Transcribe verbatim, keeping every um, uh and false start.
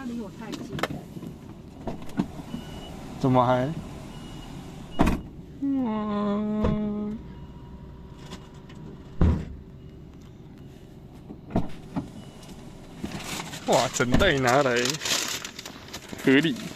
离我太近。 怎么还？嗯。哇，整袋拿来，合理。